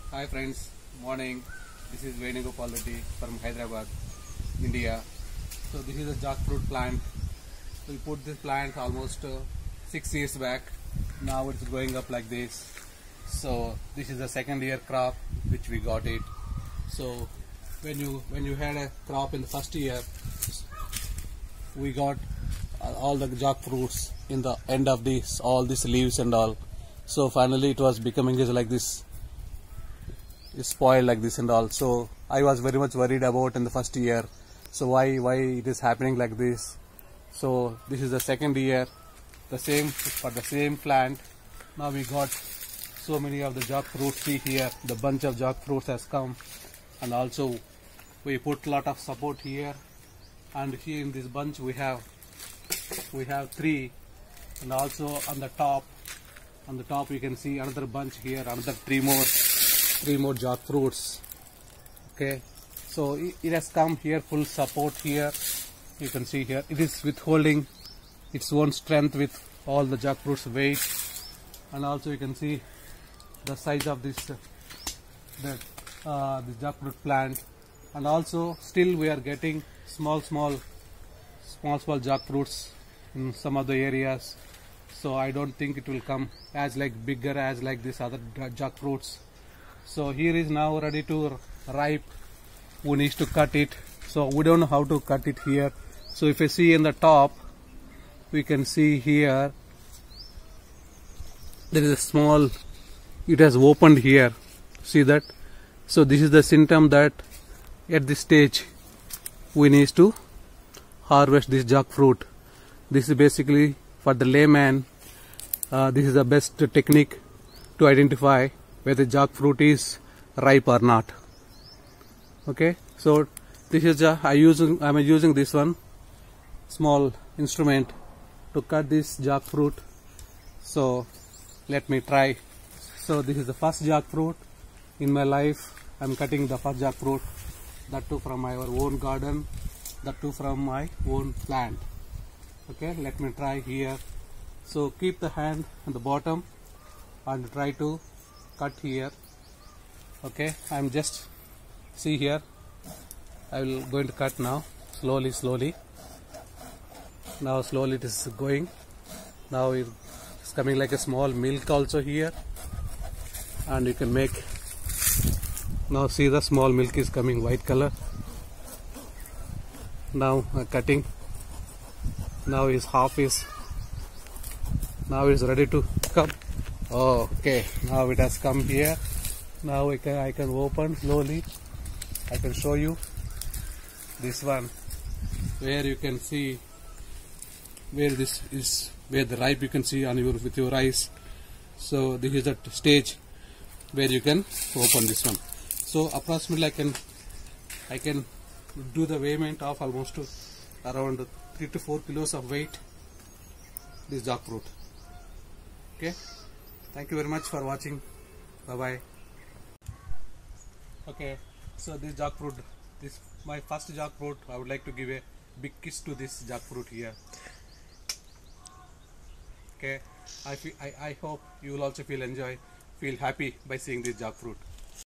Hi friends, morning. This is Venugopal Reddy from Hyderabad, India. So this is a jackfruit plant. We put this plant almost 6 years back. Now it's going up like this. So this is the second year crop which we got it. So when you had a crop in the first year, we got all the jackfruits in the end of this, all these leaves and all. So finally it was becoming just like this. It's spoiled like this and all. So I was very much worried about in the first year. So why it is happening like this? So this is the second year, the same for the same plant. Now we got so many of the jackfruit. See here, the bunch of jackfruits has come, and also we put lot of support here. And here in this bunch we have 3, and also on the top you can see another bunch here, another 3 more jackfruits. Okay, so it has come here, full support here. You can see here it is withholding its own strength with all the jackfruits weight. And also you can see the size of this jackfruit plant. And also still we are getting small jackfruits in some of the areas. So I don't think it will come as bigger as like this other jackfruits. So here is now ready to ripe. We need to cut it. So we don't know how to cut it here. So if you see in the top, we can see here there is a small, it has opened here. See that? So this is the symptom that at this stage we need to harvest this jackfruit. This is basically for the layman. This is the best technique to identify whether jackfruit is ripe or not. Okay, so this is I'm using this one small instrument to cut this jackfruit. So let me try. So this is the first jackfruit in my life. I'm cutting the first jackfruit, that too from our own garden, that too from my own plant. Okay, let me try here. So keep the hand on the bottom and try to cut here. Okay, I'm just, see here, I will going to cut now, slowly. Now slowly it is going. Now it's coming like a small milk also here, and you can make, now see the small milk is coming white color. Now cutting. Now is half is, now it's ready to come. Okay, now it has come here. Now I can open slowly. I can show you this one, where you can see where this is, where the ripe you can see on with your eyes. So this is the stage where you can open this one. So approximately I can do the weighment of almost around 3 to 4 kilos of weight, this jackfruit. Okay, thank you very much for watching. Bye bye. Okay, so this jackfruit, this my first jackfruit. I would like to give a big kiss to this jackfruit here. Okay, I hope you will also feel happy by seeing this jackfruit.